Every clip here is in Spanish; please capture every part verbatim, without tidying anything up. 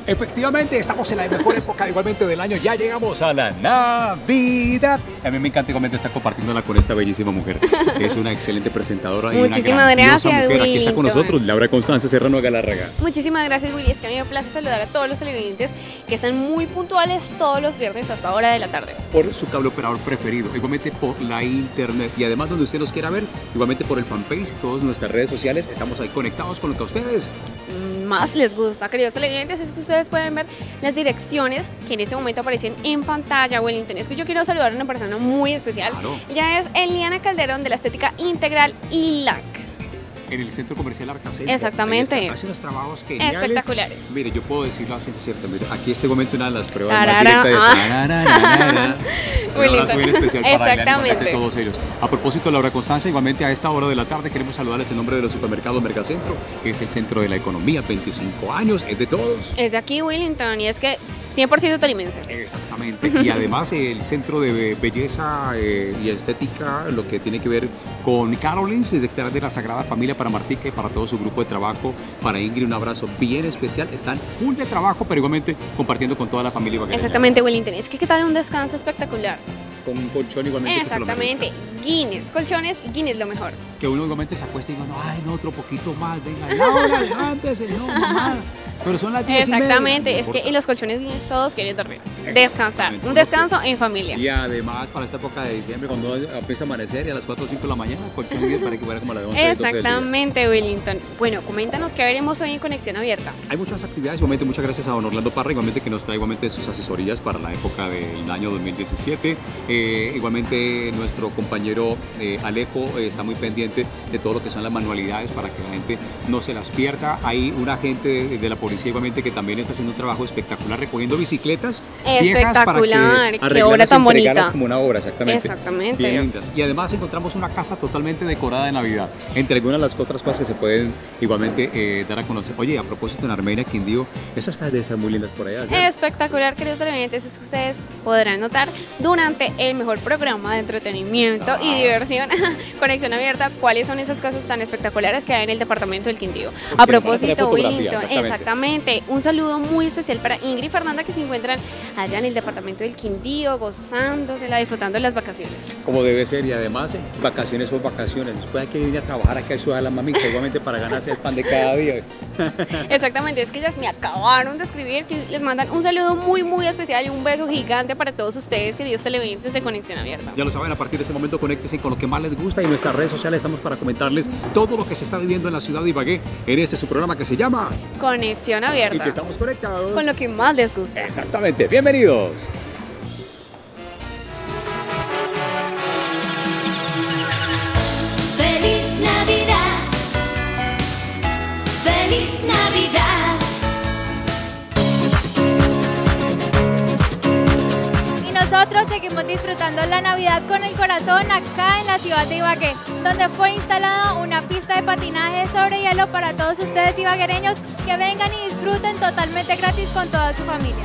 Efectivamente, estamos en la mejor época igualmente del año. Ya llegamos a la Navidad. A mí me encanta igualmente estar compartiéndola con esta bellísima mujer. Es una excelente presentadora y Muchísimas una grandiosa gracias, mujer. Aquí está con Willington. nosotros Laura Constanza Serrano Galarraga. Muchísimas gracias, Willy. Es que a mí me place saludar a todos los televidentes que están muy puntuales todos los viernes hasta hora de la tarde. Por su cable operador preferido, igualmente por la internet y además donde usted nos quiera ver, igualmente por el fanpage y todas nuestras redes sociales. Estamos ahí conectados con lo que a ustedes más les gusta, queridos televidentes, es que ustedes pueden ver las direcciones que en este momento aparecen en pantalla. Wellington, es que yo quiero saludar a una persona muy especial. Claro. Ella es Eliana Calderón de la Estética Integral I L A C. En el Centro Comercial Arcacentro. Exactamente. Hace unos trabajos geniales. Espectaculares. Mire, yo puedo decirlo así, es cierto. Mire, aquí este momento una de las pruebas Tarara, más directas ah. de tararara. Un abrazo bien especial para Eliana, Exactamente. de todos ellos. A propósito, Laura Constanza, igualmente a esta hora de la tarde queremos saludarles en nombre de los supermercados Mercacentro, que es el centro de la economía, veinticinco años, es de todos. Es de aquí, Wellington, y es que cien por ciento tolimense. Exactamente. Y además el centro de belleza eh, y estética, lo que tiene que ver con Carolines, detrás de la Sagrada Familia, para Martica y para todo su grupo de trabajo. Para Ingrid, un abrazo bien especial. Están full de trabajo, pero igualmente compartiendo con toda la familia ibaguereña. Exactamente, Wellington. Es que qué tal un descanso espectacular. Con un colchón igualmente. Exactamente. Guinness, colchones, Guinness lo mejor. Que uno igualmente se acuesta y diga, no, ay, no, otro poquito más, venga, Laura, levántese, no, mamá. Pero son las diez Exactamente, y media. es que en los colchones Guinness todos quieren dormir, Exactamente. descansar, un descanso en familia. Y además para esta época de diciembre, cuando empieza a amanecer y a las cuatro o cinco de la mañana, colchón Guinness para que fuera como a las once, doce del día. Exactamente, Wellington. Bueno, coméntanos qué veremos hoy en Conexión Abierta. Hay muchas actividades, igualmente muchas gracias a don Orlando Parra, igualmente que nos trae igualmente sus asesorías para la época del año dos mil diecisiete. Eh, igualmente nuestro compañero eh, Alejo eh, está muy pendiente de todo lo que son las manualidades para que la gente no se las pierda. Hay un agente de, de la policía igualmente que también está haciendo un trabajo espectacular recogiendo bicicletas viejas para que Espectacular, qué obra arreglarlas y tan entregarlas bonita. como una obra, exactamente. Exactamente. Bien lindas. Y además encontramos una casa totalmente decorada de Navidad, entre algunas de las otras cosas que se pueden igualmente eh, dar a conocer. Oye, a propósito, en Armenia, Quindío, esas casas deben estar muy lindas por allá, ¿cierto? Espectacular, queridos televidentes, es que ustedes podrán notar durante el mejor programa de entretenimiento Ah. y diversión, Conexión Abierta, cuáles son esas casas tan espectaculares que hay en el departamento del Quindío. Porque A nos van a tener propósito, fotografías, Wellington, exactamente. exactamente, un saludo muy especial para Ingrid y Fernanda que se encuentran allá en el departamento del Quindío, gozándosela, disfrutando de las vacaciones. Como debe ser, y además eh, vacaciones son vacaciones. Después hay que ir a trabajar aquí a Ciudad de la Mamita, igualmente para ganarse el pan de cada día. Exactamente, es que ellas me acabaron de escribir que les mandan un saludo muy muy especial y un beso gigante para todos ustedes, queridos televidentes de Conexión Abierta. Ya lo saben, a partir de ese momento conéctense con lo que más les gusta y en nuestras redes sociales estamos para comentarles todo lo que se está viviendo en la ciudad de Ibagué en este su programa que se llama Conexión Y Abierta, que estamos conectados con lo que más les gusta. Exactamente, bienvenidos. Feliz Navidad, feliz Navidad. Y nosotros seguimos disfrutando la Navidad con el corazón acá en la ciudad de Ibagué, donde fue instalada una pista de patinaje sobre hielo para todos ustedes ibaguereños que vengan y disfruten totalmente gratis con toda su familia.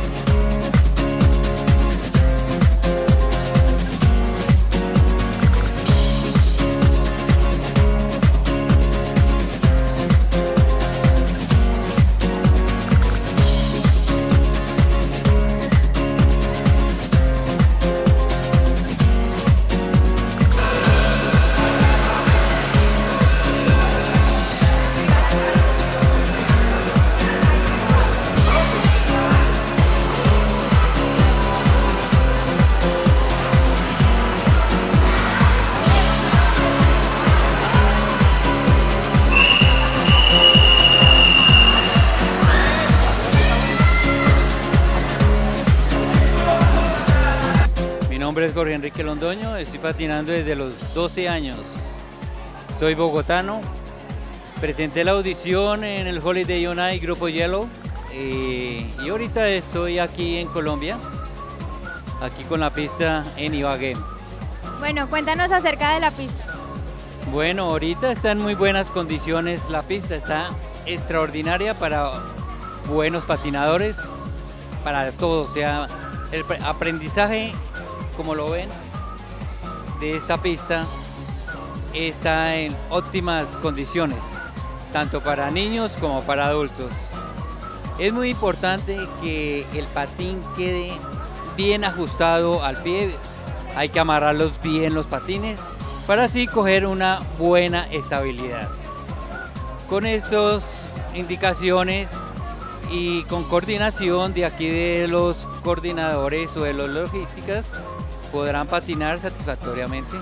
Mi nombre es Jorge Enrique Londoño, estoy patinando desde los doce años. Soy bogotano, presenté la audición en el Holiday on Ice Grupo Hielo eh, y ahorita estoy aquí en Colombia, aquí con la pista en Ibagué. Bueno, cuéntanos acerca de la pista. Bueno, ahorita está en muy buenas condiciones, la pista está extraordinaria para buenos patinadores, para todo, o sea, el aprendizaje, como lo ven, de esta pista está en óptimas condiciones, tanto para niños como para adultos. Es muy importante que el patín quede bien ajustado al pie. Hay que amarrarlos bien los patines para así coger una buena estabilidad. Con estas indicaciones y con coordinación de aquí de los coordinadores o de las logísticas, podrán patinar satisfactoriamente.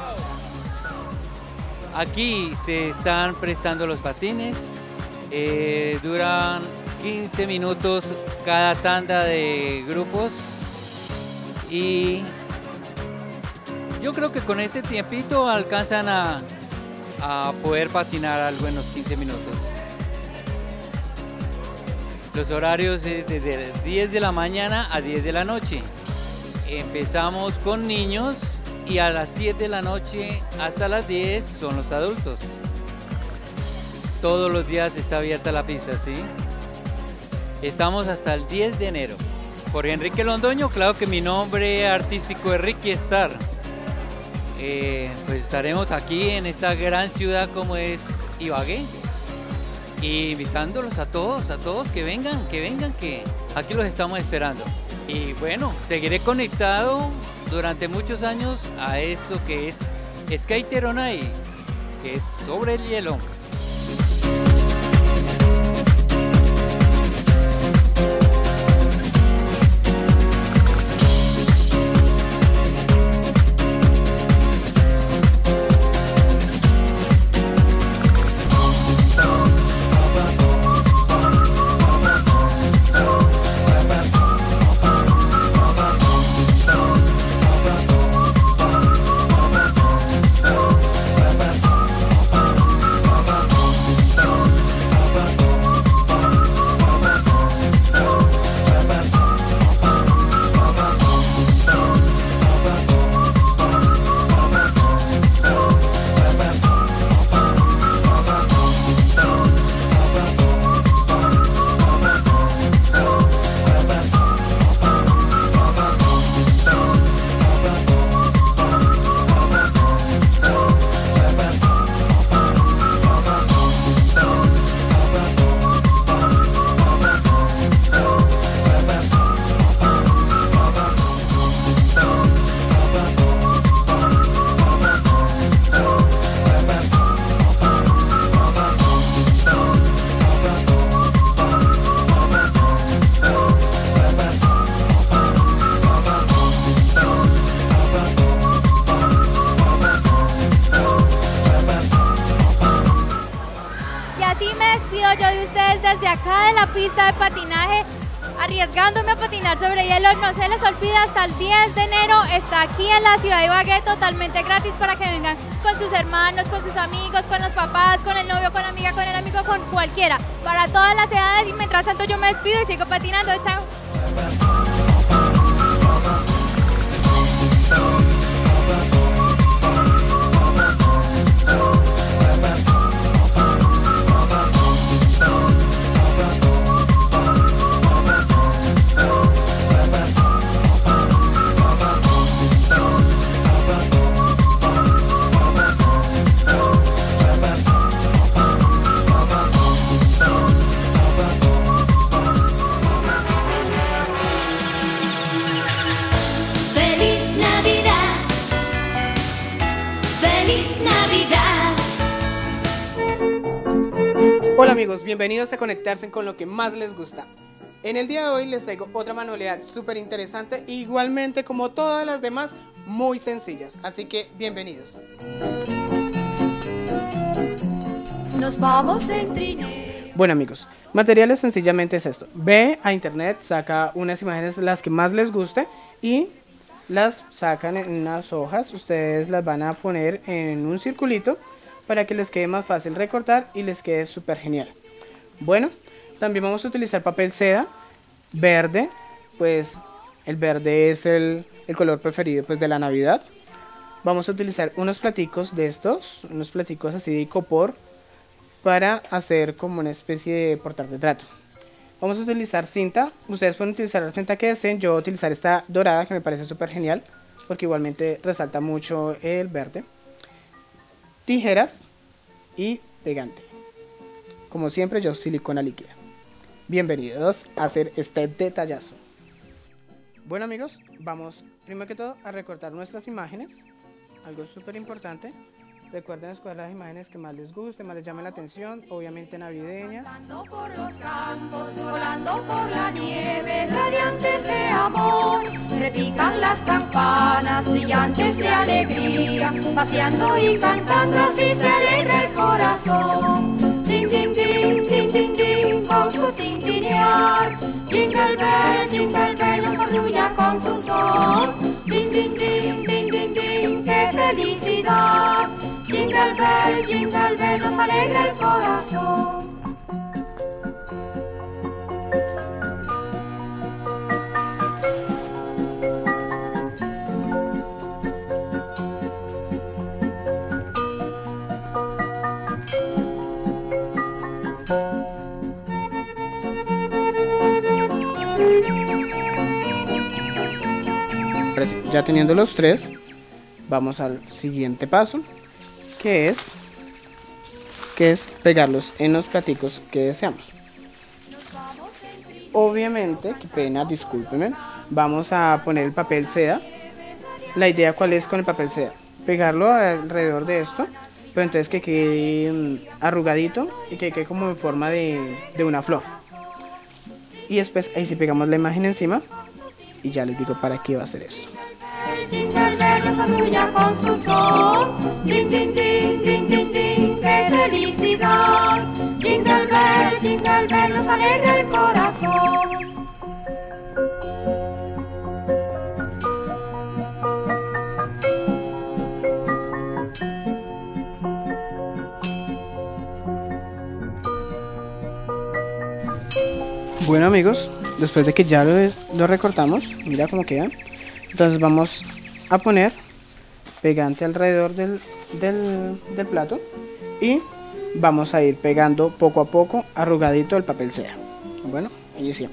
Aquí se están prestando los patines, eh, duran quince minutos cada tanda de grupos y yo creo que con ese tiempito alcanzan a, a poder patinar algo en los quince minutos. Los horarios es desde diez de la mañana a diez de la noche. Empezamos con niños y a las siete de la noche hasta las diez son los adultos. Todos los días está abierta la pista, ¿sí? Estamos hasta el diez de enero. Jorge Enrique Londoño, claro que mi nombre artístico es Ricky Star. Eh, pues estaremos aquí en esta gran ciudad como es Ibagué. Y invitándolos a todos, a todos que vengan, que vengan, que aquí los estamos esperando. Y bueno, seguiré conectado durante muchos años a esto que es Skater on Ice, que es sobre el hielo. Yo de ustedes desde acá de la pista de patinaje, arriesgándome a patinar sobre hielo. No se les olvide, hasta el diez de enero está aquí en la ciudad de Ibagué, totalmente gratis para que vengan con sus hermanos, con sus amigos, con los papás, con el novio, con la amiga, con el amigo, con cualquiera, para todas las edades. Y mientras tanto yo me despido y sigo patinando. Chao. Hola amigos, bienvenidos a conectarse con lo que más les gusta. En el día de hoy les traigo otra manualidad súper interesante, igualmente como todas las demás, muy sencillas, así que bienvenidos. Nos vamos en trineo. Bueno amigos, materiales sencillamente es esto. Ve a internet, saca unas imágenes, las que más les guste, y las sacan en unas hojas. Ustedes las van a poner en un circulito para que les quede más fácil recortar y les quede súper genial. Bueno, también vamos a utilizar papel seda verde, pues el verde es el, el color preferido pues de la Navidad. Vamos a utilizar unos platicos de estos, unos platicos así de icopor, para hacer como una especie de portarretrato. Vamos a utilizar cinta, ustedes pueden utilizar la cinta que deseen. Yo voy a utilizar esta dorada que me parece súper genial, porque igualmente resalta mucho el verde. Tijeras y pegante. Como siempre, yo silicona líquida. bienvenidos a hacer este detallazo. Bueno amigos, vamos primero que todo a recortar nuestras imágenes, algo súper importante. Recuerden escoger las imágenes que más les guste, más les llame la atención, obviamente navideñas. Volando por los campos, volando por la nieve, radiantes de amor, repican las campanas, brillantes de alegría, paseando y cantando así se alegra el corazón. Ding, ding, ding, ding, ding, ding, con su tintinear, jingle bell, jingle bell, nos arrulla con su son. Ding, ding, ding, ding, ding, ding, qué felicidad. Jingle bell, jingle bell, nos alegra el corazón. Ya teniendo los tres, vamos al siguiente paso, que es que es pegarlos en los platicos que deseamos. Obviamente, qué pena, discúlpenme, vamos a poner el papel seda. La idea cuál es con el papel seda, pegarlo alrededor de esto, pero entonces que quede arrugadito y que quede como en forma de, de una flor. Y después ahí sí pegamos la imagen encima y ya les digo para qué va a ser esto. Jingle bell nos arrulla con su son. Ding, ding, ding, ding, ding, ding, qué felicidad. Jingle bell, jingle bell, nos alegra el corazón. Bueno amigos, después de que ya lo, lo recortamos, mira cómo queda. Entonces vamos a poner pegante alrededor del, del, del plato y vamos a ir pegando poco a poco arrugadito el papel seda. Bueno, iniciamos.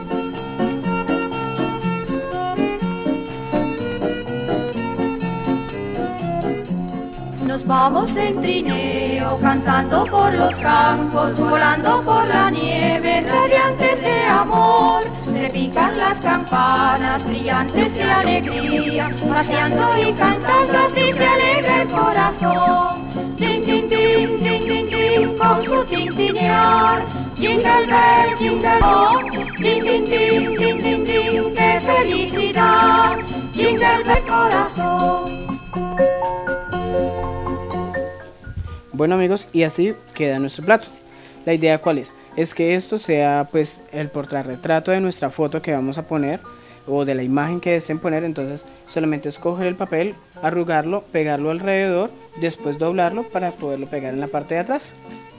Nos vamos en trineo, cantando por los campos, volando por la nieve, radiantes de amor. Repican las campanas, brillantes de alegría, paseando y cantando así se alegra el corazón. Ding, ding, ding, ding, ding, ding, con su tintinear. Jingle bell, jingle bell, ding, ding, ding, ding, ding, ding, qué felicidad. Jingle bell corazón. Bueno amigos, y así queda nuestro plato. La idea cuál es, es que esto sea pues el portarretrato de nuestra foto que vamos a poner o de la imagen que deseen poner. Entonces solamente es coger el papel, arrugarlo, pegarlo alrededor, después doblarlo para poderlo pegar en la parte de atrás,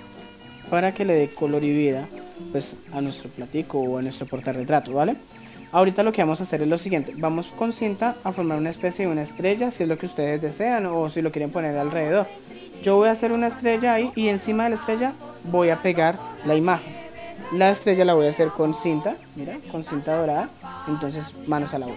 para que le dé color y vida pues a nuestro platico o a nuestro portarretrato, ¿vale? Ahorita lo que vamos a hacer es lo siguiente, vamos con cinta a formar una especie de una estrella, si es lo que ustedes desean o si lo quieren poner alrededor. Yo voy a hacer una estrella ahí y encima de la estrella voy a pegar la imagen. La estrella la voy a hacer con cinta, mira, con cinta dorada, entonces manos a la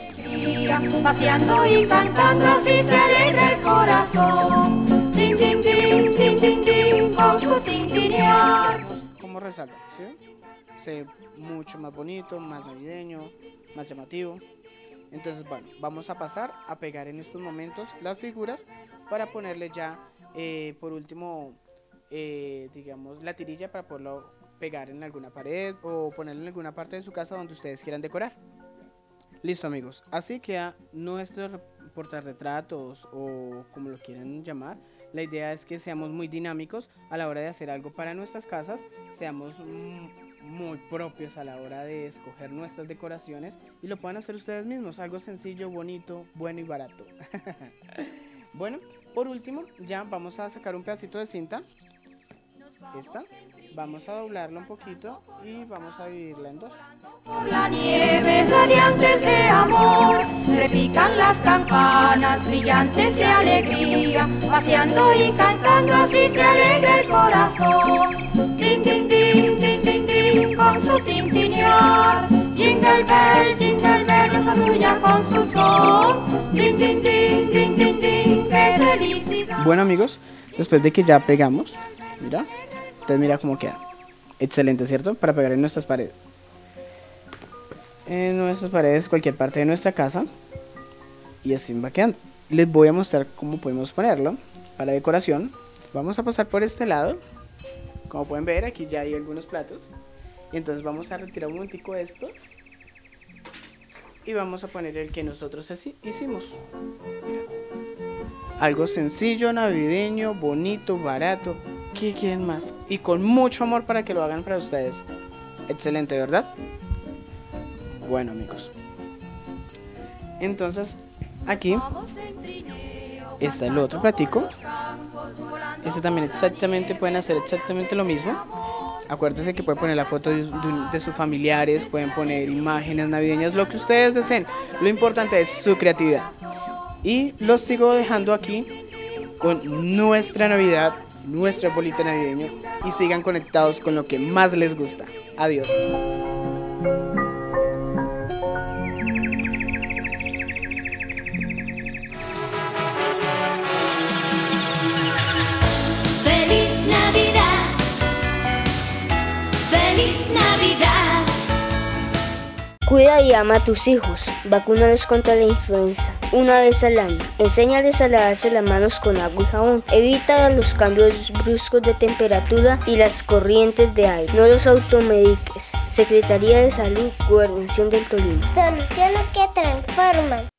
obra. Paseando y cantando así se alegra el corazón. Ding, ding, ding, ding, ding, ding, con su tintinear. ¿Cómo resalta? ¿Sí? Se ve mucho más bonito, más navideño, más llamativo. Entonces, bueno, vamos a pasar a pegar en estos momentos las figuras para ponerle ya, eh, por último, eh, digamos, la tirilla para poderlo pegar en alguna pared o ponerlo en alguna parte de su casa donde ustedes quieran decorar. Listo amigos, así queda nuestros portarretratos o como lo quieran llamar. La idea es que seamos muy dinámicos a la hora de hacer algo para nuestras casas, seamos muy propios a la hora de escoger nuestras decoraciones y lo puedan hacer ustedes mismos, algo sencillo, bonito, bueno y barato. Bueno, por último ya vamos a sacar un pedacito de cinta, esta, vamos a doblarla un poquito y vamos a dividirla en dos. Por la nieve, radiantes de amor, repican las campanas, brillantes de alegría, paseando y cantando así se alegra el corazón. Ding, ding, ding, ding, ding, ding, con su tintinear. Jingle bell, jingle bell, nos arrulla con su son. Ding, ding, ding, ding, ding, ding, qué felicidad. Bueno amigos, después de que ya pegamos, mira, entonces mira cómo queda. Excelente, ¿cierto? Para pegar en nuestras paredes. En nuestras paredes, cualquier parte de nuestra casa. Y así va quedando. Les voy a mostrar cómo podemos ponerlo para decoración. Vamos a pasar por este lado. Como pueden ver, aquí ya hay algunos platos. Y entonces vamos a retirar un momentico esto. Y vamos a poner el que nosotros así hicimos. Algo sencillo, navideño, bonito, barato. ¿Qué quieren más? Y con mucho amor para que lo hagan para ustedes. Excelente, ¿verdad? Bueno, amigos. Entonces, aquí está el otro platico. Este también exactamente, pueden hacer exactamente lo mismo. Acuérdense que pueden poner la foto de, de, de sus familiares, pueden poner imágenes navideñas, lo que ustedes deseen. Lo importante es su creatividad. Y los sigo dejando aquí con nuestra Navidad, nuestro arbolito navideño. Y sigan conectados con lo que más les gusta. Adiós. Feliz Navidad, feliz Navidad. Cuida y ama a tus hijos, vacúnalos contra la influenza una vez al año, enséñales a lavarse las manos con agua y jabón, evita los cambios bruscos de temperatura y las corrientes de aire, no los automediques. Secretaría de Salud, Gobernación del Tolima. Soluciones que transforman.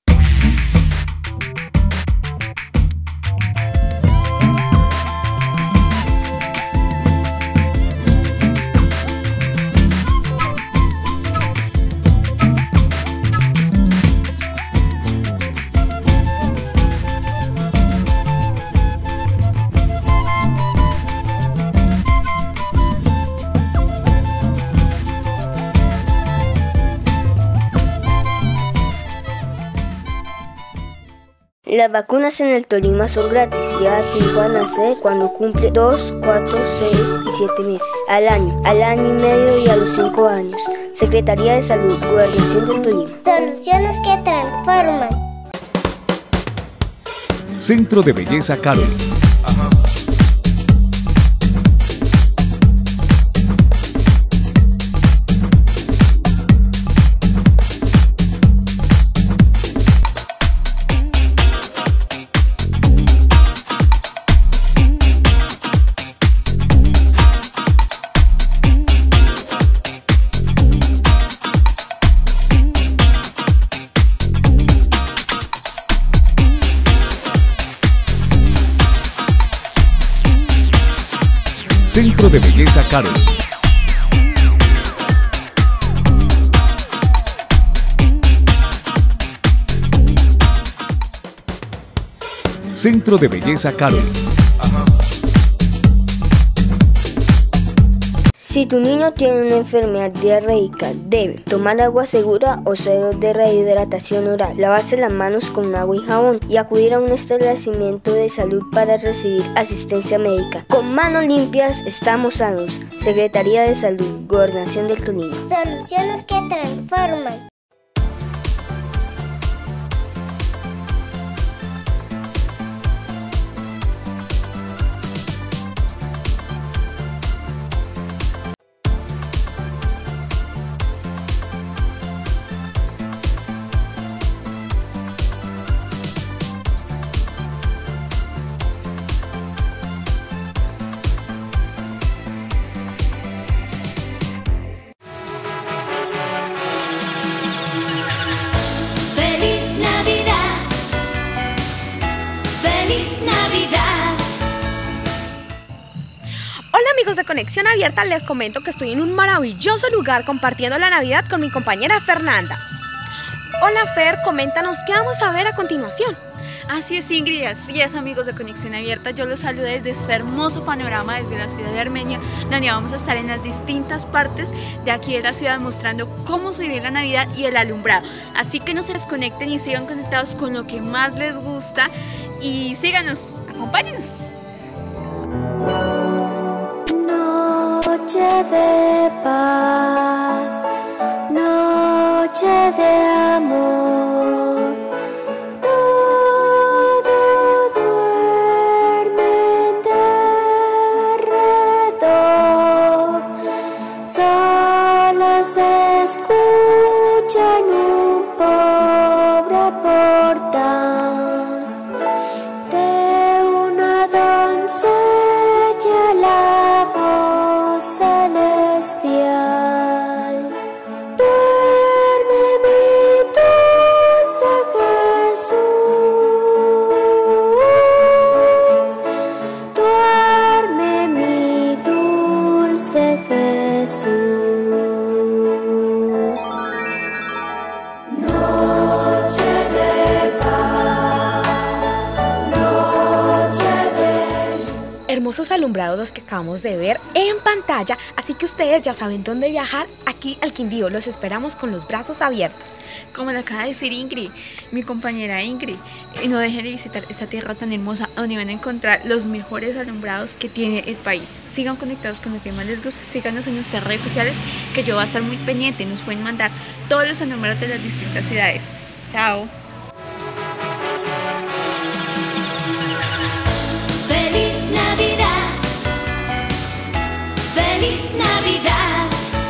Las vacunas en el Tolima son gratis. Lleva a tu hijo a nacer cuando cumple dos, cuatro, seis y siete meses. Al año, al año y medio y a los cinco años. Secretaría de Salud, Gobernación del Tolima. Soluciones que transforman. Centro de Belleza Carol. Centro de Belleza Carol. Centro de Belleza Carol. Si tu niño tiene una enfermedad diarreica, debe tomar agua segura o cero de rehidratación oral, lavarse las manos con agua y jabón y acudir a un establecimiento de salud para recibir asistencia médica. Con manos limpias estamos sanos. Secretaría de Salud, Gobernación del Tolima. Soluciones que transforman. Amigos de Conexión Abierta, les comento que estoy en un maravilloso lugar compartiendo la Navidad con mi compañera Fernanda. Hola Fer, coméntanos qué vamos a ver a continuación. Así es, Ingrid, así es, amigos de Conexión Abierta. Yo los saludo desde este hermoso panorama desde la ciudad de Armenia, donde vamos a estar en las distintas partes de aquí de la ciudad mostrando cómo se vive la Navidad y el alumbrado. Así que no se desconecten y sigan conectados con lo que más les gusta y síganos, acompáñenos. Noche de paz, noche de amor, todo duerme en derredor, alumbrados los que acabamos de ver en pantalla, así que ustedes ya saben dónde viajar. Aquí al Quindío los esperamos con los brazos abiertos. Como lo acaba de decir Ingrid, mi compañera Ingrid, y no dejen de visitar esta tierra tan hermosa donde van a encontrar los mejores alumbrados que tiene el país. Sigan conectados con lo que más les gusta, síganos en nuestras redes sociales que yo voy a estar muy pendiente, nos pueden mandar todos los alumbrados de las distintas ciudades. Chao. Feliz Navidad, feliz Navidad.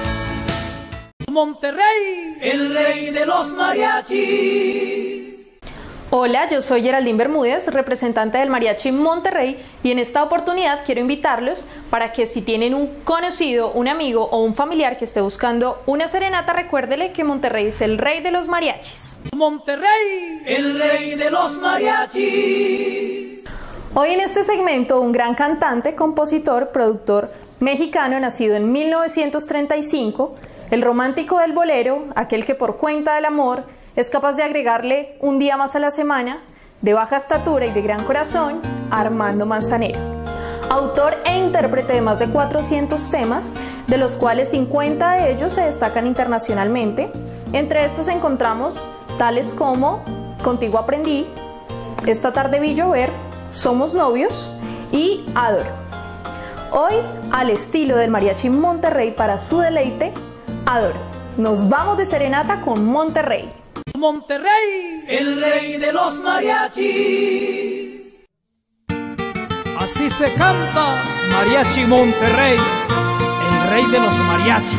Monterrey, el rey de los mariachis. Hola, yo soy Geraldine Bermúdez, representante del Mariachi Monterrey, y en esta oportunidad quiero invitarlos para que si tienen un conocido, un amigo o un familiar que esté buscando una serenata, recuérdele que Monterrey es el rey de los mariachis. Monterrey, el rey de los mariachis. Hoy en este segmento un gran cantante, compositor, productor mexicano nacido en mil novecientos treinta y cinco, el romántico del bolero, aquel que por cuenta del amor es capaz de agregarle un día más a la semana, de baja estatura y de gran corazón, Armando Manzanero. Autor e intérprete de más de cuatrocientos temas, de los cuales cincuenta de ellos se destacan internacionalmente. Entre estos encontramos tales como Contigo aprendí, Esta tarde vi llover, Somos novios y Adoro. Hoy, al estilo del Mariachi Monterrey, para su deleite, Adoro. Nos vamos de serenata con Monterrey. Monterrey, el rey de los mariachis. Así se canta Mariachi Monterrey, el rey de los mariachis.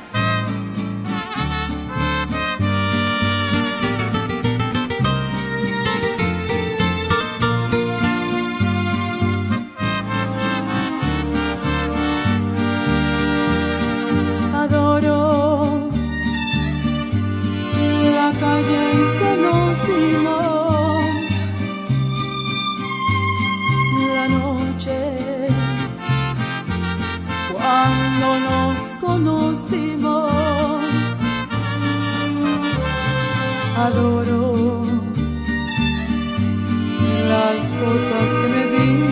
Adoro la calle en que nos dimos, la noche cuando nos conocimos. Adoro las cosas que me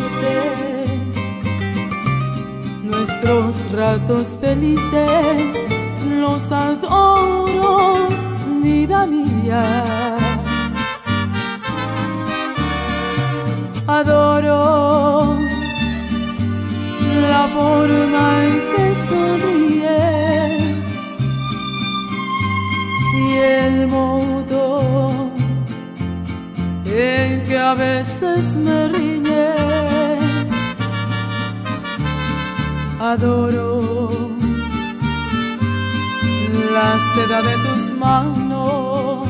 dices, nuestros ratos felices, los adoro, vida mía. Adoro la forma en que sonríes y el modo en que a veces me riñes. Adoro la seda de tus manos,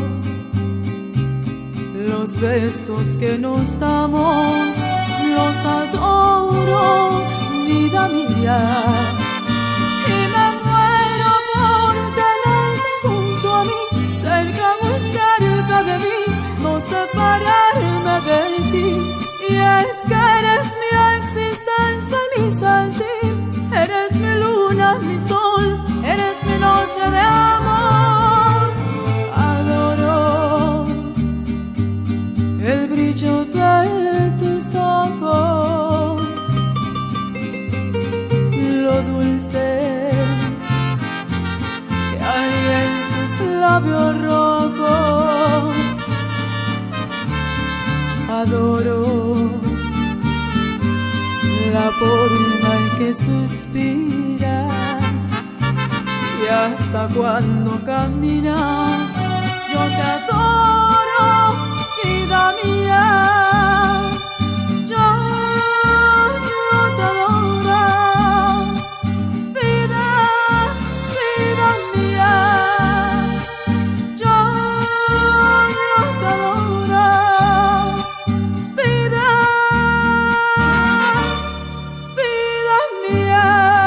los besos que nos damos, los adoro, vida mía. Y me muero por tenerte junto a mí, cerca, muy cerca de mí, no separarme de ti. Y es que eres mi existencia y mi sentir, eres mi luna, mi sol, eres mi noche de amor. Adoro el brillo de tus ojos, lo dulce que hay en tus labios rojos. Adoro la forma en que suspiras y hasta cuando caminas. Yo te adoro, vida mía. Yo, yo te adoro, vida, vida mía. Yo, yo te adoro, vida, vida mía.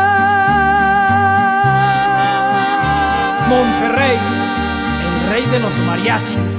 Monterrey, el rey de los mariachis.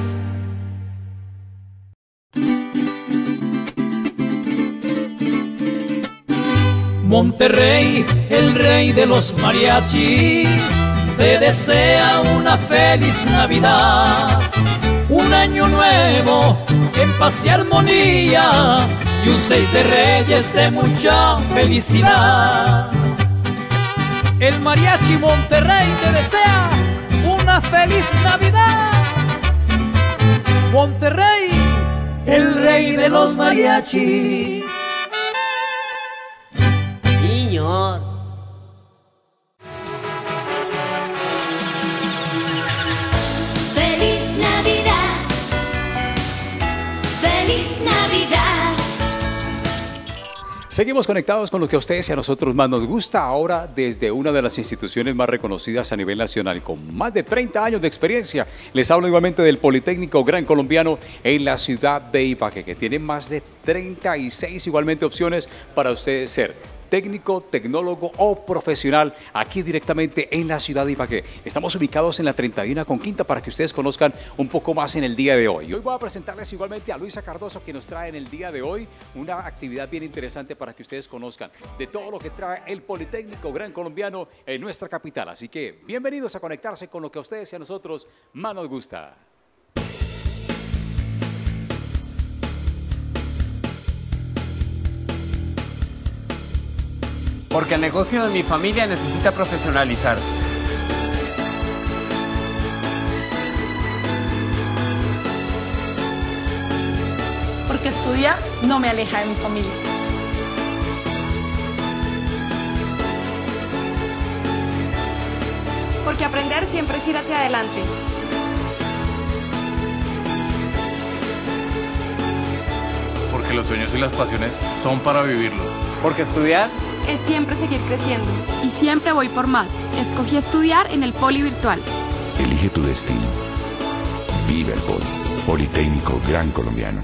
Monterrey, el rey de los mariachis, te desea una feliz Navidad, un año nuevo en paz y armonía, y un seis de Reyes de mucha felicidad. El Mariachi Monterrey te desea una feliz Navidad. Monterrey, el rey de los mariachis. Señor. Feliz Navidad, feliz Navidad. Seguimos conectados con lo que a ustedes y a nosotros más nos gusta, ahora desde una de las instituciones más reconocidas a nivel nacional, con más de treinta años de experiencia. Les hablo igualmente del Politécnico Gran Colombiano en la ciudad de Ibagué, que tiene más de treinta y seis igualmente opciones para ustedes ser técnico, tecnólogo o profesional aquí directamente en la ciudad de Ibagué. Estamos ubicados en la treinta y una con Quinta para que ustedes conozcan un poco más en el día de hoy. Y hoy voy a presentarles igualmente a Luisa Cardoso, que nos trae en el día de hoy una actividad bien interesante para que ustedes conozcan de todo lo que trae el Politécnico Gran Colombiano en nuestra capital. Así que bienvenidos a conectarse con lo que a ustedes y a nosotros más nos gusta. Porque el negocio de mi familia necesita profesionalizarse. Porque estudiar no me aleja de mi familia. Porque aprender siempre es ir hacia adelante. Porque los sueños y las pasiones son para vivirlos. Porque estudiar es siempre seguir creciendo y siempre voy por más. Escogí estudiar en el Poli Virtual. Elige tu destino. Vive el Poli. Politécnico Gran Colombiano.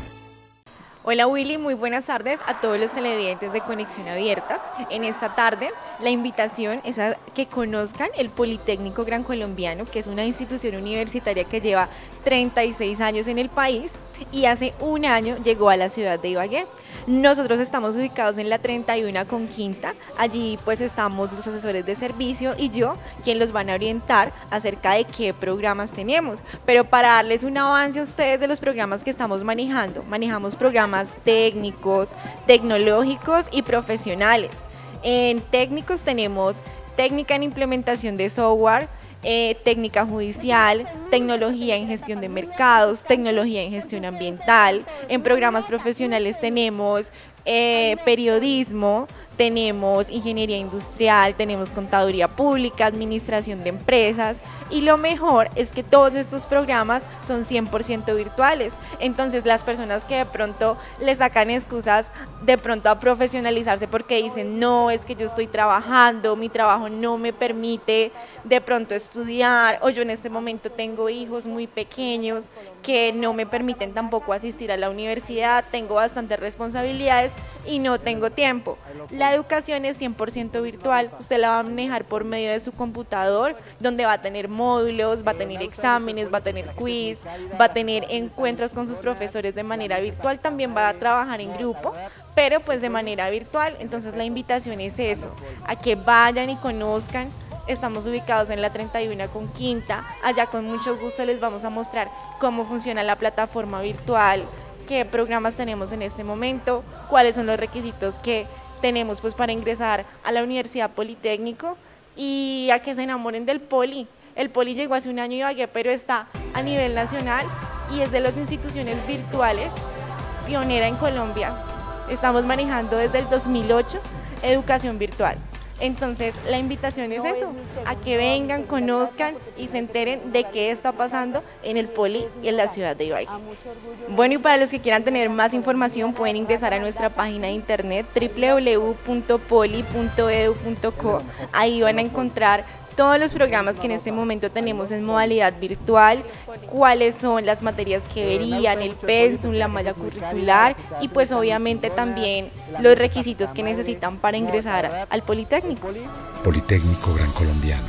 Hola Willy, muy buenas tardes a todos los televidentes de Conexión Abierta. En esta tarde la invitación es a que conozcan el Politécnico Gran Colombiano, que es una institución universitaria que lleva treinta y seis años en el país y hace un año llegó a la ciudad de Ibagué. Nosotros estamos ubicados en la treinta y una con Quinta, allí pues estamos los asesores de servicio y yo, quien los van a orientar acerca de qué programas tenemos. Pero para darles un avance a ustedes de los programas que estamos manejando, manejamos programas técnicos, tecnológicos y profesionales. En técnicos tenemos técnica en implementación de software, eh, técnica judicial, tecnología en gestión de mercados, tecnología en gestión ambiental. En programas profesionales tenemos eh, periodismo, tenemos ingeniería industrial, tenemos contaduría pública, administración de empresas, y lo mejor es que todos estos programas son cien por ciento virtuales. Entonces las personas que de pronto le sacan excusas de pronto a profesionalizarse porque dicen no, es que yo estoy trabajando, mi trabajo no me permite de pronto estudiar, o yo en este momento tengo hijos muy pequeños que no me permiten tampoco asistir a la universidad, tengo bastantes responsabilidades y no tengo tiempo. La educación es cien por ciento virtual, usted la va a manejar por medio de su computador, donde va a tener módulos, va a tener exámenes, va a tener quiz, va a tener encuentros con sus profesores de manera virtual, también va a trabajar en grupo, pero pues de manera virtual. Entonces la invitación es eso, a que vayan y conozcan. Estamos ubicados en la treinta y una con Quinta, allá con mucho gusto les vamos a mostrar cómo funciona la plataforma virtual, qué programas tenemos en este momento, cuáles son los requisitos que tenemos pues para ingresar a la Universidad Politécnico, y a que se enamoren del Poli. El Poli llegó hace un año a Ibagué, pero está a nivel nacional y es de las instituciones virtuales pionera en Colombia. Estamos manejando desde el dos mil ocho educación virtual. Entonces la invitación es eso, a que vengan, conozcan y se enteren de qué está pasando en el Poli y en la ciudad de Ibagué. Bueno, y para los que quieran tener más información pueden ingresar a nuestra página de internet w w w punto poli punto edu punto co. Ahí van a encontrar todos los programas que en este momento tenemos en modalidad virtual, cuáles son las materias que verían, el pensum, la malla curricular y pues obviamente también los requisitos que necesitan para ingresar al Politécnico. Politécnico Gran Colombiano.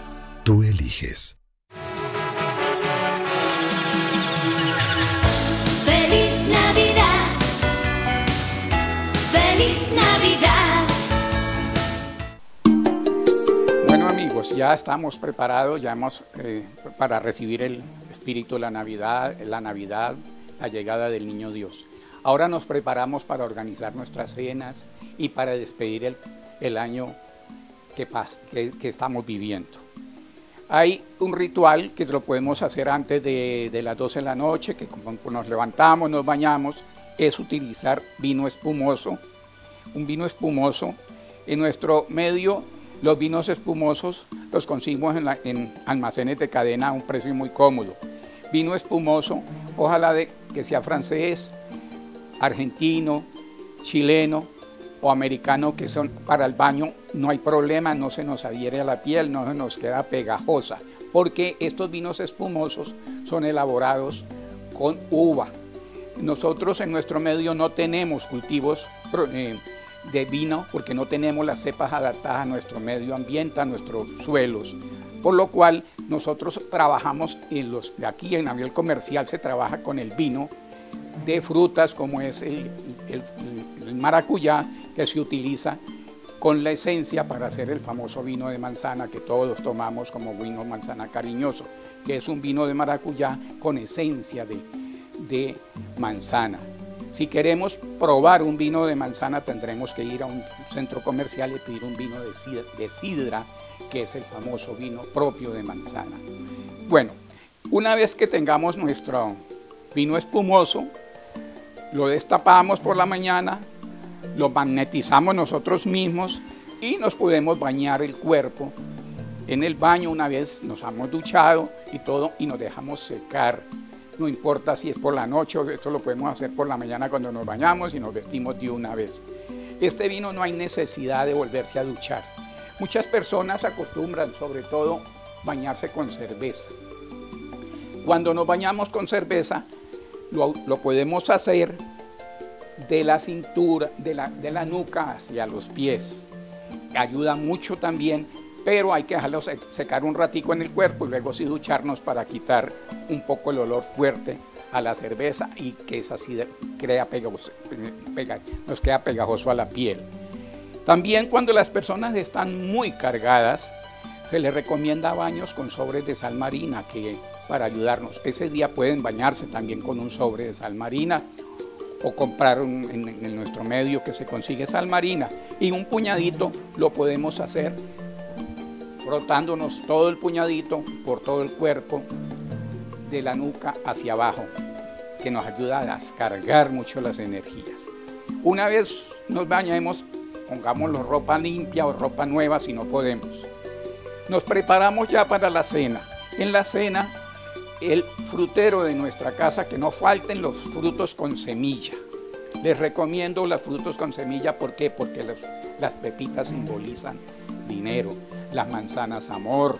Tú eliges. Feliz Navidad, feliz Navidad. Bueno amigos, ya estamos preparados, ya hemos eh, para recibir el espíritu de la Navidad, la Navidad, la llegada del Niño Dios. Ahora nos preparamos para organizar nuestras cenas y para despedir el, el año que, pas, que, que estamos viviendo. Hay un ritual que lo podemos hacer antes de, de las doce de la noche, que como nos levantamos, nos bañamos, es utilizar vino espumoso. Un vino espumoso, en nuestro medio, los vinos espumosos los conseguimos en, la, en almacenes de cadena a un precio muy cómodo. Vino espumoso, ojalá de, que sea francés, argentino, chileno o americano, que son para el baño, no hay problema, no se nos adhiere a la piel, no se nos queda pegajosa, porque estos vinos espumosos son elaborados con uva. Nosotros en nuestro medio no tenemos cultivos eh, de vino porque no tenemos las cepas adaptadas a nuestro medio ambiente, a nuestros suelos, por lo cual nosotros trabajamos en los, aquí en a nivel comercial se trabaja con el vino de frutas como es el, el, el maracuyá, que se utiliza con la esencia para hacer el famoso vino de manzana que todos tomamos como vino manzana cariñoso, que es un vino de maracuyá con esencia de, de manzana. Si queremos probar un vino de manzana tendremos que ir a un centro comercial y pedir un vino de sidra, de sidra, que es el famoso vino propio de manzana. Bueno, una vez que tengamos nuestro vino espumoso, lo destapamos por la mañana, lo magnetizamos nosotros mismos y nos podemos bañar el cuerpo en el baño una vez nos hemos duchado y todo y nos dejamos secar. No importa si es por la noche o esto lo podemos hacer por la mañana cuando nos bañamos y nos vestimos de una vez. Este vino no hay necesidad de volverse a duchar. Muchas personas acostumbran sobre todo bañarse con cerveza. Cuando nos bañamos con cerveza lo, lo podemos hacer de la cintura, de la, de la nuca hacia los pies. Ayuda mucho también, pero hay que dejarlo secar un ratico en el cuerpo y luego sí ducharnos para quitar un poco el olor fuerte a la cerveza y que esa sí crea pegajoso, pega, nos queda pegajoso a la piel. También cuando las personas están muy cargadas, se les recomienda baños con sobres de sal marina que, para ayudarnos. Ese día pueden bañarse también con un sobre de sal marina o comprar un, en, en nuestro medio que se consigue sal marina, y un puñadito lo podemos hacer frotándonos todo el puñadito por todo el cuerpo de la nuca hacia abajo, que nos ayuda a descargar mucho las energías. Una vez nos bañemos, pongámoslo ropa limpia o ropa nueva si no podemos. Nos preparamos ya para la cena. En la cena, el frutero de nuestra casa, que no falten los frutos con semilla. Les recomiendo los frutos con semilla, ¿por qué? Porque los, las pepitas simbolizan dinero, las manzanas amor,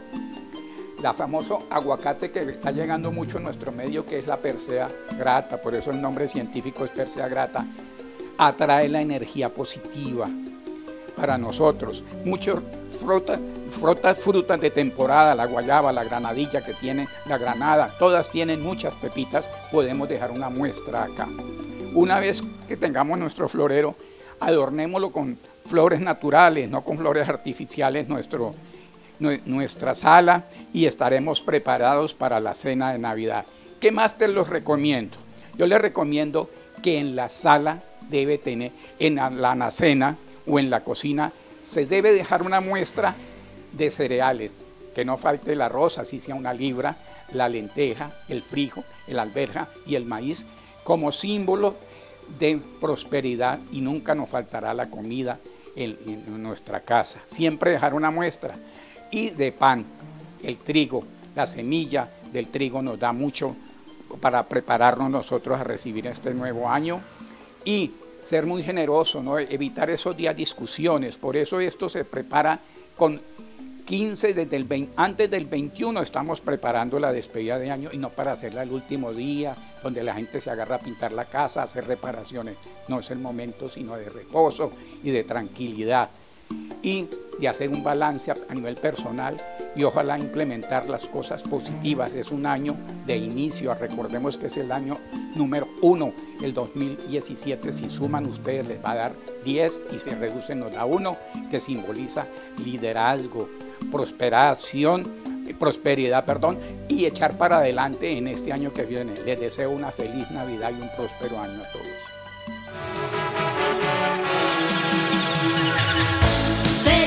la famoso aguacate que está llegando mucho en nuestro medio, que es la Persea grata, por eso el nombre científico es Persea grata, atrae la energía positiva para nosotros. Muchos frutas, frutas, frutas de temporada, la guayaba, la granadilla que tiene, la granada, todas tienen muchas pepitas, podemos dejar una muestra acá. Una vez que tengamos nuestro florero, adornémoslo con flores naturales, no con flores artificiales, nuestro, nuestra sala, y estaremos preparados para la cena de Navidad. ¿Qué más te los recomiendo? Yo les recomiendo que en la sala debe tener, en la alacena o en la cocina, se debe dejar una muestra de cereales, que no falte el arroz, así sea una libra, la lenteja, el frijol, el alberja y el maíz, como símbolo de prosperidad, y nunca nos faltará la comida en, en nuestra casa. Siempre dejar una muestra. Y de pan, el trigo, la semilla del trigo nos da mucho para prepararnos nosotros a recibir este nuevo año, y ser muy generoso, ¿no? Evitar esos días discusiones. Por eso esto se prepara con quince, desde el veinte, antes del veintiuno estamos preparando la despedida de año, y no para hacerla el último día, donde la gente se agarra a pintar la casa, a hacer reparaciones. No es el momento, sino de reposo y de tranquilidad, y de hacer un balance a nivel personal, y ojalá implementar las cosas positivas. Es un año de inicio, recordemos que es el año número uno, el dos mil diecisiete, si suman ustedes les va a dar diez, y si reducen nos da uno, que simboliza liderazgo, prosperación, prosperidad, perdón, y echar para adelante en este año que viene. Les deseo una feliz Navidad y un próspero año a todos.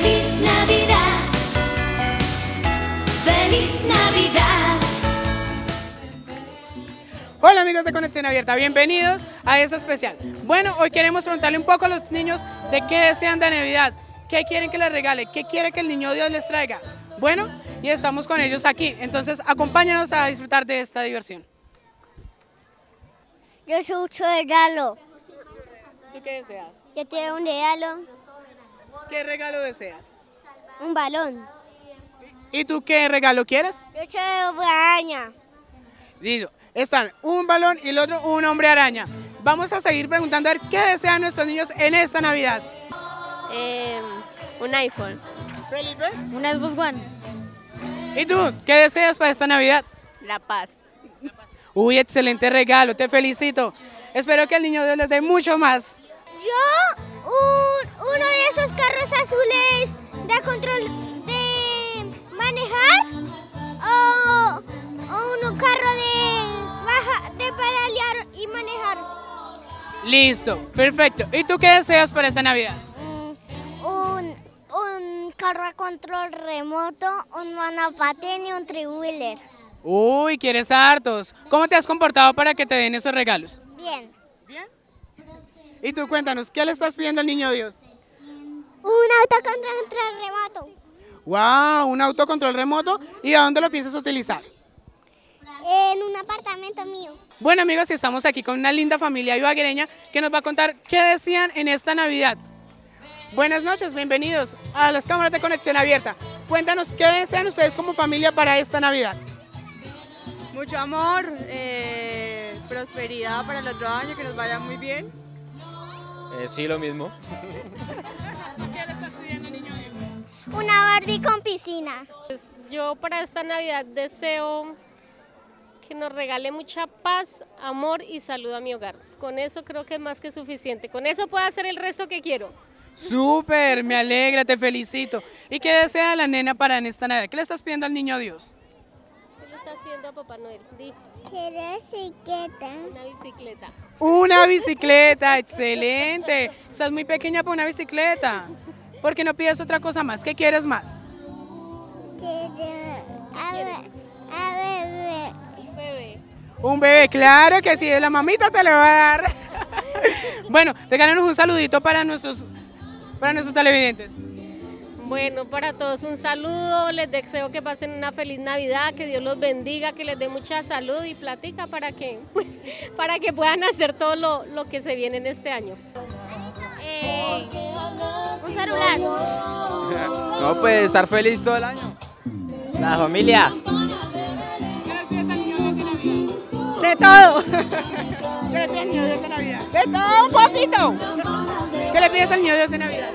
Feliz Navidad. Feliz Navidad. Hola amigos de Conexión Abierta, bienvenidos a este especial. Bueno, hoy queremos preguntarle un poco a los niños de qué desean de Navidad, qué quieren que les regale, qué quiere que el niño Dios les traiga. Bueno, y estamos con ellos aquí, entonces acompáñanos a disfrutar de esta diversión. Yo soy un regalo. ¿Tú qué deseas? Yo tengo un regalo. ¿Qué regalo deseas? Un balón. ¿Y tú qué regalo quieres? Yo soy una araña. Digo, están un balón y el otro un hombre araña. Vamos a seguir preguntando a ver qué desean nuestros niños en esta Navidad. Eh, un iPhone. ¿Felipe? Un Xbox One. ¿Y tú qué deseas para esta Navidad? La paz. Uy, excelente regalo, te felicito. Espero que el niño Dios les dé mucho más. Yo, un, uno de esos carros azules de control de manejar o, o un carro de, baja, de pedalear y manejar. Listo, perfecto. ¿Y tú qué deseas para esta Navidad? Un, un carro a control remoto, un monopatín y un three-wheeler. Uy, quieres hartos. ¿Cómo te has comportado para que te den esos regalos? Bien. ¿Bien? Y tú cuéntanos, ¿qué le estás pidiendo al niño Dios? Un auto con control remoto. ¡Wow! Un autocontrol remoto. ¿Y a dónde lo piensas utilizar? En un apartamento mío. Bueno amigos, estamos aquí con una linda familia ibaguereña que nos va a contar qué decían en esta Navidad. Buenas noches, bienvenidos a las cámaras de Conexión Abierta. Cuéntanos, ¿qué desean ustedes como familia para esta Navidad? Mucho amor, eh, prosperidad para el otro año, que nos vaya muy bien. Eh, sí, lo mismo. ¿Qué le estás pidiendo, niño Dios? Una Barbie con piscina. Pues yo para esta Navidad deseo que nos regale mucha paz, amor y salud a mi hogar. Con eso creo que es más que suficiente. Con eso puedo hacer el resto que quiero. Súper, me alegra, te felicito. ¿Y qué desea la nena para en esta Navidad? ¿Qué le estás pidiendo al niño Dios? ¿Qué le estás pidiendo a Papá Noel? Di. ¿Quieres bicicleta? Una bicicleta. Una bicicleta, excelente. Estás muy pequeña para una bicicleta. ¿Por qué no pides otra cosa más? ¿Qué quieres más? A ver, a bebé. Un bebé. Un bebé, claro que sí, la mamita te lo va a dar. Bueno, regálanos un saludito para nuestros, para nuestros televidentes. Bueno, para todos un saludo, les deseo que pasen una feliz Navidad, que Dios los bendiga, que les dé mucha salud y platica para que, para que puedan hacer todo lo, lo que se viene en este año. Eh, un celular. No, pues estar feliz todo el año. La familia. De todo. ¿Qué le pides al niño Dios de Navidad? De todo un poquito. ¿Qué le pides al niño Dios de Navidad?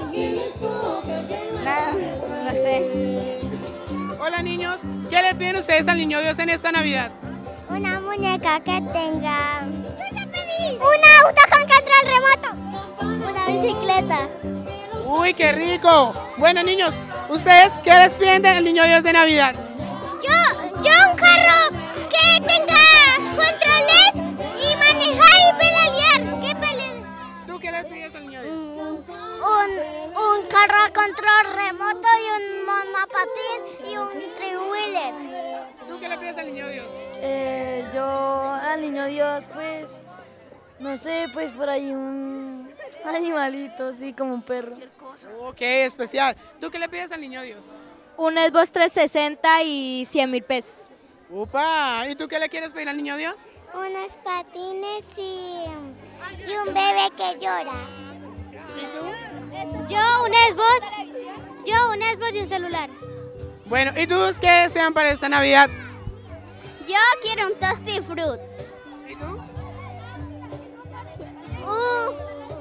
Nada, no sé. Hola niños, ¿qué le piden ustedes al niño Dios en esta Navidad? Una muñeca que tenga... Un auto con control remoto. Una bicicleta. Uy, qué rico. Bueno niños, ¿ustedes qué les piden del niño Dios de Navidad? Yo, yo un carro que tenga controles y manejar y pedalear. ¿Qué pedalear? ¿Tú qué les pides al niño Dios? Un, un carro a control remoto y un monopatín y un three-wheeler. ¿Tú qué le pides al niño Dios? Eh, yo al niño Dios, pues, no sé, pues por ahí un animalito, así como un perro. Ok, especial. ¿Tú qué le pides al niño Dios? Un Xbox trescientos sesenta y cien mil pesos. Upa, ¿y tú qué le quieres pedir al niño Dios? Unos patines y, y un bebé que llora. ¿Y tú? Yo un Xbox, yo un Xbox y un celular. Bueno, ¿y tú qué desean para esta Navidad? Yo quiero un Toasty Fruit. ¿Y tú? Uh,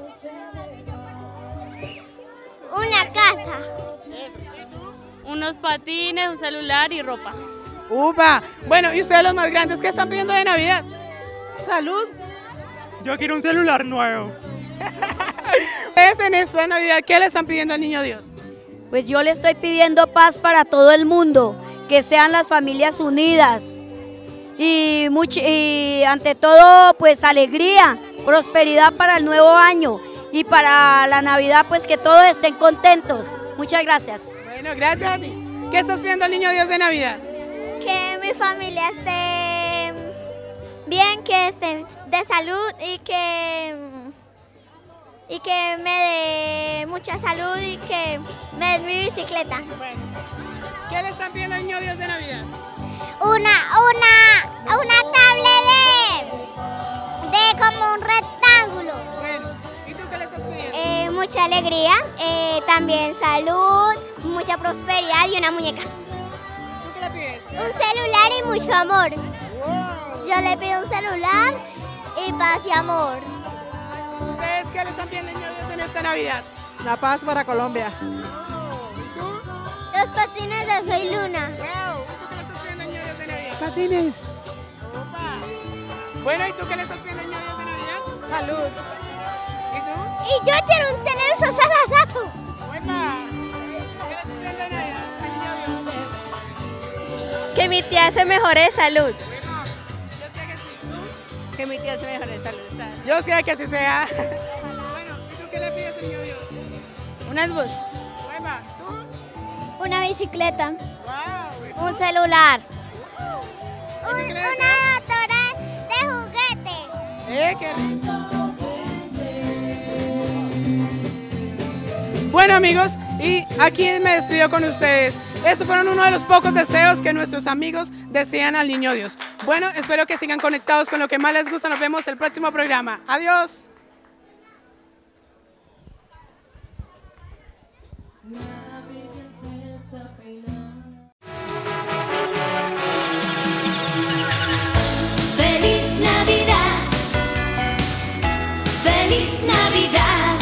una casa. Unos patines, un celular y ropa. ¡Upa! Bueno, ¿y ustedes los más grandes qué están pidiendo de Navidad? Salud. Yo quiero un celular nuevo. ¿Ustedes en esta Navidad qué le están pidiendo al niño Dios? Pues yo le estoy pidiendo paz para todo el mundo, que sean las familias unidas y, much y ante todo pues alegría, prosperidad para el nuevo año y para la Navidad pues que todos estén contentos. Muchas gracias. Bueno, gracias a ti. ¿Qué estás pidiendo al niño Dios de Navidad? Que mi familia esté bien, que esté de salud y que, y que me dé mucha salud y que me dé mi bicicleta. Bueno, ¿qué le están pidiendo al niño Dios de Navidad? Una, una, una tablet de, de como un rectángulo. Bueno, ¿y tú qué le estás pidiendo? Eh, mucha alegría, eh, también salud, mucha prosperidad y una muñeca. ¿Tú qué le pides? Un celular y mucho amor. Wow. Yo le pido un celular y paz y amor. ¿Ustedes qué le están pidiendo al niño Dios en esta Navidad? La paz para Colombia. ¿Y tú? Los patines de Soy Luna. Wow. ¿Y tú qué le estás pidiendo al niño Dios de Navidad? Patines. Opa. Bueno, ¿y tú qué le estás pidiendo al niño Dios de Navidad? Salud. ¿Y tú? Y yo quiero un televisor sasasazo. Opa. ¿Qué le estás pidiendo de Navidad al niño Dios? Que mi tía se mejore de salud. Yo sé que sí. ¿Tú? Que mi tía se mejore de salud. Yo quiero que así sea. Bueno, ¿y tú qué le pides al niño Dios? Unas bus. Opa. ¿Tú? Una bicicleta. Wow. Un celular. Un, una doctora de juguete. Eh, qué rico. Bueno, amigos, y aquí me despido con ustedes. Estos fueron uno de los pocos deseos que nuestros amigos desean al niño Dios. Bueno, espero que sigan conectados con lo que más les gusta. Nos vemos el próximo programa. Adiós. Feliz Navidad, feliz Navidad.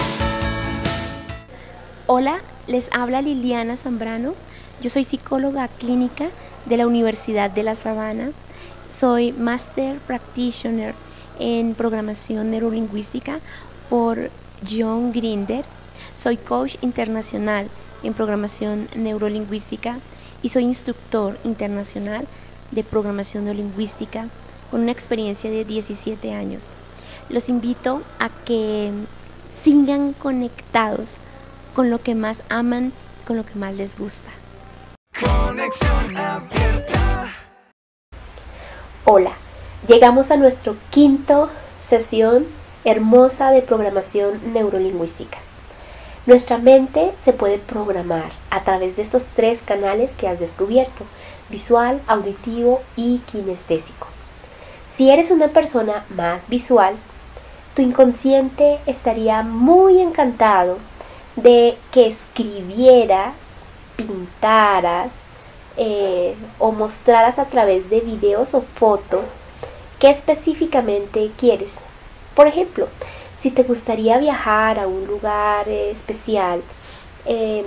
Hola, les habla Liliana Zambrano. Yo soy psicóloga clínica de la Universidad de La Sabana. Soy Master Practitioner en Programación Neurolingüística por John Grinder. Soy coach internacional en Programación Neurolingüística y soy instructor internacional de Programación Neurolingüística con una experiencia de diecisiete años. Los invito a que sigan conectados con lo que más aman, con lo que más les gusta. Conexión abierta. Hola, llegamos a nuestra quinta sesión hermosa de programación neurolingüística. Nuestra mente se puede programar a través de estos tres canales que has descubierto: visual, auditivo y kinestésico. Si eres una persona más visual, tu inconsciente estaría muy encantado de que escribieras, pintaras eh, o mostraras a través de videos o fotos qué específicamente quieres. Por ejemplo, si te gustaría viajar a un lugar eh, especial, eh,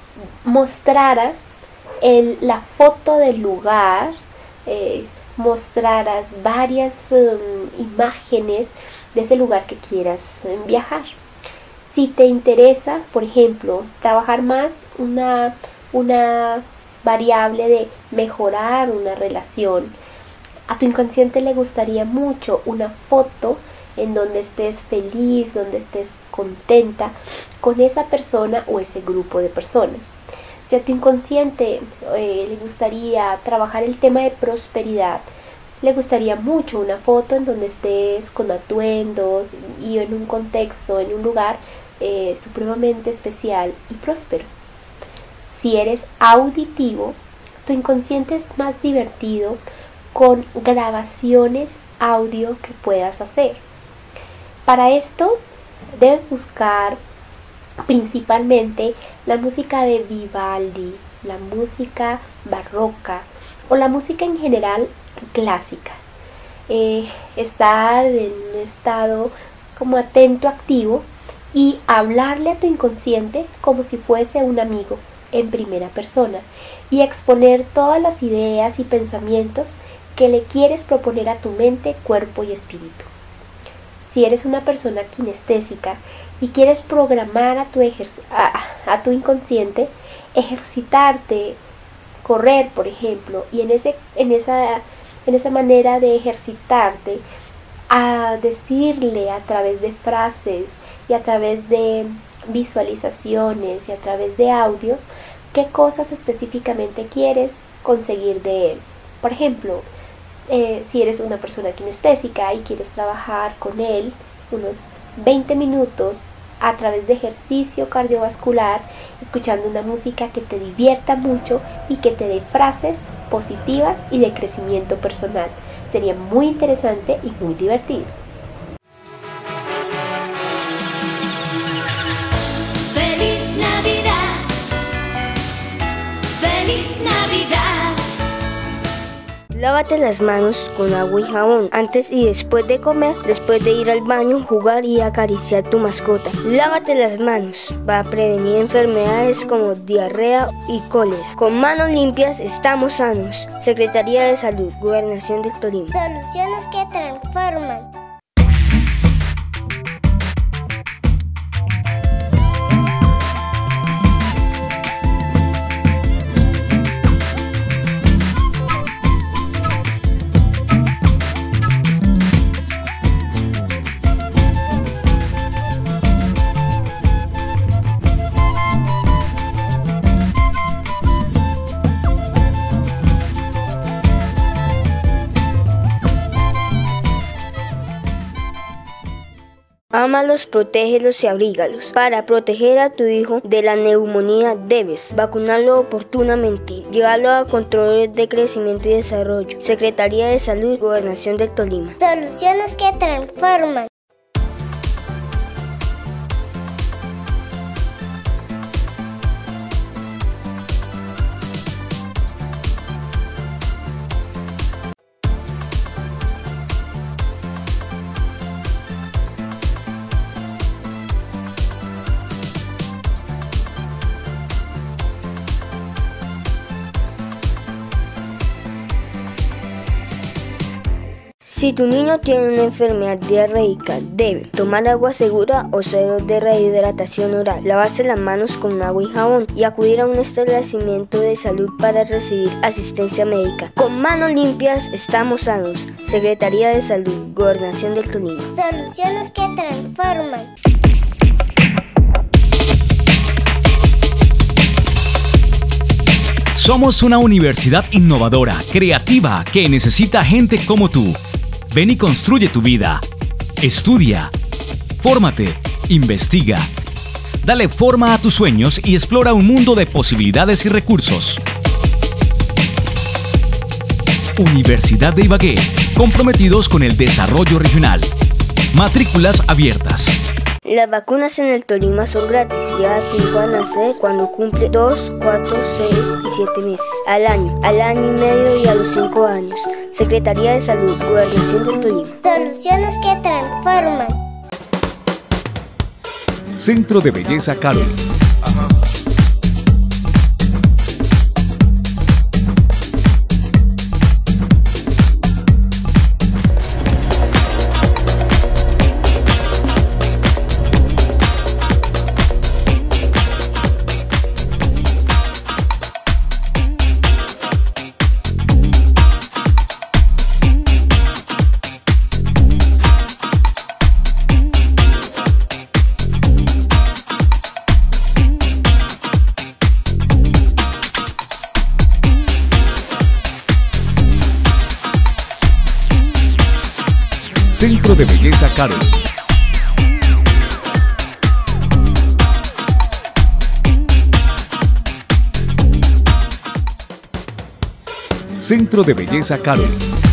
mostraras el, la foto del lugar, eh, mostraras varias um, imágenes de ese lugar que quieras um, viajar. Si te interesa, por ejemplo, trabajar más una, una variable de mejorar una relación, a tu inconsciente le gustaría mucho una foto en donde estés feliz, donde estés contenta con esa persona o ese grupo de personas. Si a tu inconsciente eh, le gustaría trabajar el tema de prosperidad, le gustaría mucho una foto en donde estés con atuendos y en un contexto, en un lugar eh, supremamente especial y próspero. Si eres auditivo, tu inconsciente es más divertido con grabaciones audio que puedas hacer. Para esto debes buscar principalmente la música de Vivaldi, la música barroca o la música en general clásica. Eh, estar en un estado como atento, activo, y hablarle a tu inconsciente como si fuese un amigo en primera persona y exponer todas las ideas y pensamientos que le quieres proponer a tu mente, cuerpo y espíritu. Si eres una persona kinestésica y quieres programar a tu, ejer a, a tu inconsciente, ejercitarte, correr, por ejemplo, y en, ese, en, esa, en esa manera de ejercitarte, a decirle a través de frases y a través de visualizaciones y a través de audios qué cosas específicamente quieres conseguir de él. Por ejemplo, eh, si eres una persona kinestésica y quieres trabajar con él unos veinte minutos a través de ejercicio cardiovascular, escuchando una música que te divierta mucho y que te dé frases positivas y de crecimiento personal. Sería muy interesante y muy divertido. Feliz Navidad, feliz Navidad. Lávate las manos con agua y jabón antes y después de comer, después de ir al baño, jugar y acariciar tu mascota. Lávate las manos para prevenir enfermedades como diarrea y cólera. Con manos limpias estamos sanos. Secretaría de Salud, Gobernación del Tolima. Soluciones que transforman. Ámalos, protégelos y abrígalos. Para proteger a tu hijo de la neumonía debes vacunarlo oportunamente, llevarlo a controles de crecimiento y desarrollo. Secretaría de Salud, Gobernación del Tolima. Soluciones que transforman. Si tu niño tiene una enfermedad diarreica, debe tomar agua segura o sueros de rehidratación oral, lavarse las manos con agua y jabón y acudir a un establecimiento de salud para recibir asistencia médica. Con manos limpias estamos sanos. Secretaría de Salud, Gobernación del Tolima. Soluciones que transforman. Somos una universidad innovadora, creativa, que necesita gente como tú. Ven y construye tu vida. Estudia, fórmate, investiga. Dale forma a tus sueños y explora un mundo de posibilidades y recursos. Universidad de Ibagué, comprometidos con el desarrollo regional. Matrículas abiertas. Las vacunas en el Tolima son gratis. Lleva a tu hijo a nacer cuando cumple dos, cuatro, seis y siete meses. Al año, al año y medio y a los cinco años. Secretaría de Salud, Gobernación del Tolima. Soluciones que transforman. Centro de Belleza Carol. Centro de Belleza Carol. Centro de Belleza Carol.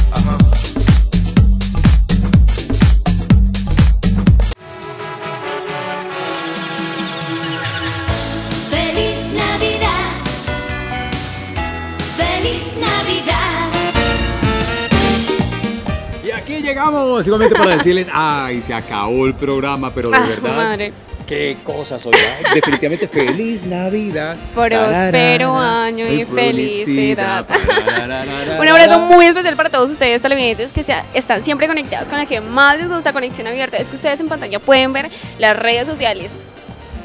Feliz Navidad, feliz Navidad. Y aquí llegamos, igualmente para decirles, ay, se acabó el programa, pero de Ah, verdad, madre. qué cosas hoy. Definitivamente feliz Navidad. Próspero año y felicidad. Tararara. Un abrazo muy especial para todos ustedes televidentes que sea- están siempre conectados con la que más les gusta, Conexión Abierta. Es que ustedes en pantalla pueden ver las redes sociales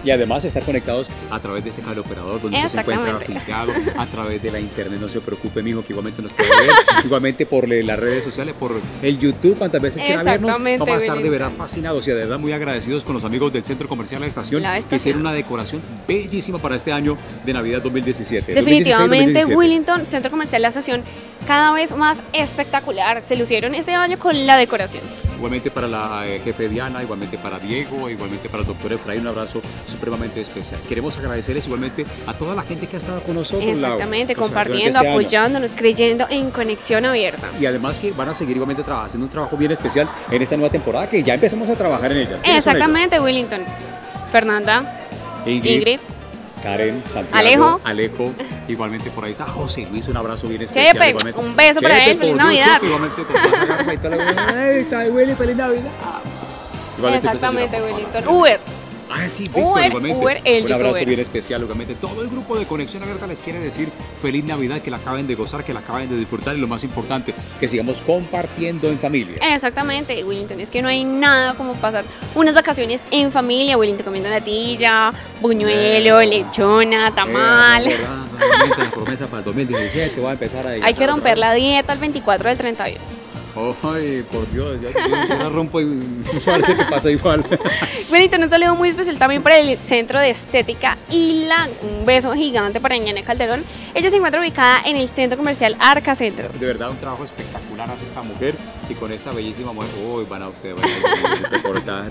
Y además estar conectados a través de este cable operador donde usted se encuentra afiliado, a través de la internet, no se preocupe, mijo, que igualmente nos puede ver, igualmente por las redes sociales, por el YouTube, cuantas veces quiera vernos, vamos a estar de verdad fascinados y de verdad muy agradecidos con los amigos del Centro Comercial La Estación, la estación. que hicieron una decoración bellísima para este año de Navidad dos mil diecisiete. Definitivamente, dos mil diecisiete. Wellington, Centro Comercial La Estación, cada vez más espectacular, se lucieron este año con la decoración. Igualmente para la eh, jefe Diana, igualmente para Diego, igualmente para el doctor Efraín, un abrazo supremamente especial. Queremos agradecerles igualmente a toda la gente que ha estado con nosotros. Exactamente, la, compartiendo, este apoyándonos, año. creyendo en Conexión Abierta. Y además que van a seguir igualmente trabajando, haciendo un trabajo bien especial en esta nueva temporada que ya empezamos a trabajar en ellas. Exactamente, Wellington. Fernanda, Ingrid, Ingrid Karen, Santiago, Alejo, Alejo, igualmente por ahí está José Luis, un abrazo bien especial. Chepe, un beso Chepe, para él, feliz Navidad. Igualmente, está Willy, feliz Navidad. Exactamente, Wellington. Uber. Ah, sí, Víctor, Uber, igualmente. Uber, el un abrazo youtuber. bien especial, obviamente. Todo el grupo de Conexión Abierta les quiere decir feliz Navidad, que la acaben de gozar, que la acaben de disfrutar y lo más importante, que sigamos compartiendo en familia. Exactamente, Wellington. Es que no hay nada como pasar unas vacaciones en familia, Wellington, comiendo natilla, buñuelo, eh, lechona, tamal. Eh, la promesa para el dos mil diecisiete, voy a empezar a... Hay que romper la dieta el veinticuatro del treinta y uno. Ay, por Dios, ya, yo, yo la rompo y parece que pasa igual. Wellington, un saludo muy especial también para el Centro de Estética Isla. Un beso gigante para Ñane Calderón. Ella se encuentra ubicada en el Centro Comercial Arca Centro. De verdad, un trabajo espectacular hace esta mujer y con esta bellísima mujer. Uy, van a ustedes, van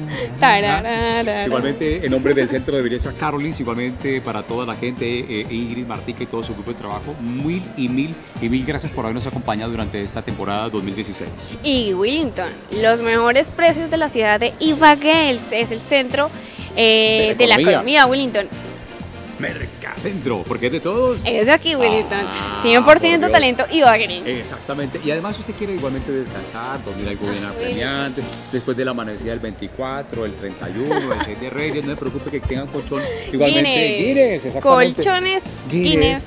a Igualmente, en nombre del Centro de Belleza Carolins, igualmente para toda la gente, eh, Ingrid, Martica y todo su grupo de trabajo, mil y mil y mil gracias por habernos acompañado durante esta temporada dos mil dieciséis. Y Wellington, los mejores precios de la ciudad de Ibagué es el centro eh, de, la de la economía, Wellington. Mercacentro, porque es de todos. Es de aquí, Wellington. Ah, cien por ciento talento ibaguereño. Exactamente. Y además usted quiere igualmente descansar, dormir algo bien apremiante, después de la amanecida del veinticuatro, el treinta y uno, el seis de Reyes, no se preocupe que tengan colchón. Igualmente Guinness, exactamente. Colchones Guinness.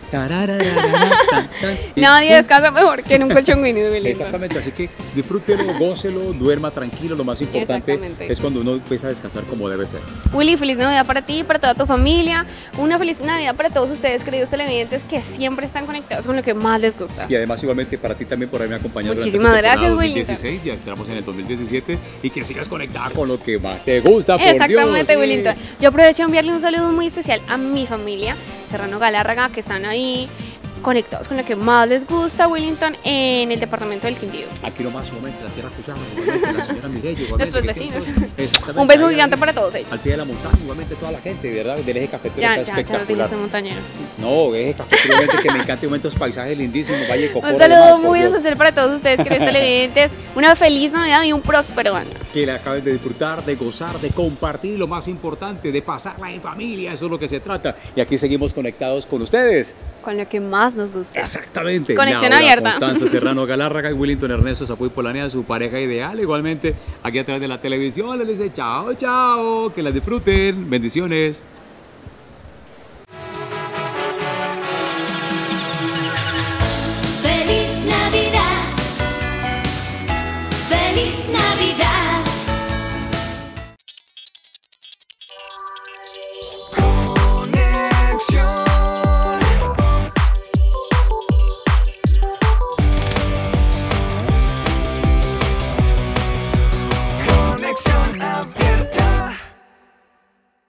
Nadie descansa mejor que en un colchón Guinness, Wellington. Exactamente, así que disfrútelo, gócelo, duerma tranquilo. Lo más importante es cuando uno empieza a descansar como debe ser. Willy, feliz Navidad para ti y para toda tu familia. Una feliz Navidad para todos ustedes, queridos televidentes, que siempre están conectados con lo que más les gusta. Y además igualmente para ti también por haberme acompañado. Muchísimas gracias, dos mil dieciséis, ya entramos en el dos mil diecisiete y que sigas conectada con lo que más te gusta, por Exactamente, Dios. Wellington. Yo aprovecho a enviarle un saludo muy especial a mi familia, Serrano Galárraga, que están ahí conectados con lo que más les gusta, Wellington, en el departamento del Quindío. Aquí nomás, igualmente, la tierra Cuyama, igualmente, la señora Mireya, igualmente. Nuestros vecinos. Un beso gigante para todos ellos. Al pie de la montaña, igualmente, toda la gente, de verdad, del eje cafetero ya, está ya, espectacular. Ya, ya, montañeros. No, eje cafetero, igualmente, que me encanta, igualmente, los paisajes lindísimos, Valle de Cocora. Un saludo muy especial para todos ustedes, queridos televidentes. Una feliz Navidad y un próspero año. Que la acaben de disfrutar, de gozar, de compartir, lo más importante, de pasarla en familia, eso es lo que se trata. Y aquí seguimos conectados con ustedes. Con lo que más nos gusta. Exactamente. Conexión abierta. Constanza Serrano Galárraga y Wellington Ernesto Zapuy Polanea, su pareja ideal. Igualmente, aquí a través de la televisión les dice chao, chao, que las disfruten. Bendiciones. Feliz Navidad. Feliz Navidad.